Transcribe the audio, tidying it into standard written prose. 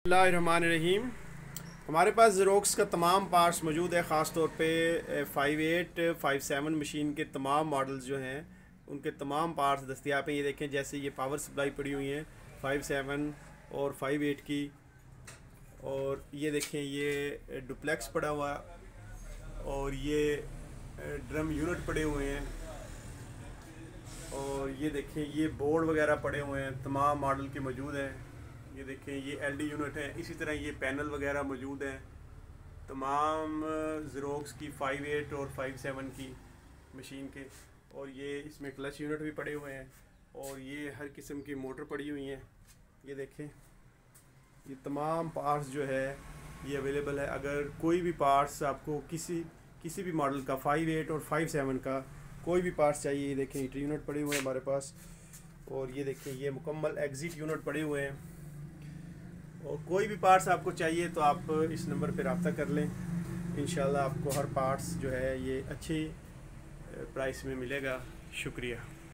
बिस्मिल्लाहिर्रहमानिर्रहीम। हमारे पास ज़ेरोक्स का तमाम पार्ट्स मौजूद है। ख़ास तौर पे 58, 57 मशीन के तमाम मॉडल्स जो हैं उनके तमाम पार्ट्स दस्तियाब हैं। ये देखें, जैसे ये पावर सप्लाई पड़ी हुई हैं 57 और 58 की, और ये देखें ये डुप्लेक्स पड़ा हुआ, और ये ड्रम यूनिट पड़े हुए हैं, और ये देखें ये बोर्ड वगैरह पड़े हुए हैं, तमाम मॉडल के मौजूद हैं। ये देखें ये एलडी यूनिट है, इसी तरह ये पैनल वगैरह मौजूद हैं तमाम ज़ेरोक्स की 58 और 57 की मशीन के। और ये इसमें क्लच यूनिट भी पड़े हुए हैं, और ये हर किस्म की मोटर पड़ी हुई हैं। ये देखें ये तमाम पार्ट्स जो है ये अवेलेबल है। अगर कोई भी पार्ट्स आपको किसी भी मॉडल का 58 और 57 का कोई भी पार्ट्स चाहिए, ये देखें हीटर यूनिट पड़े हुए हैं हमारे पास, और ये देखें ये मुकम्मल एग्जिट यूनिट पड़े हुए हैं। और कोई भी पार्ट्स आपको चाहिए तो आप इस नंबर पर रब्ता कर लें। इंशाल्लाह आपको हर पार्ट्स जो है ये अच्छी प्राइस में मिलेगा। शुक्रिया।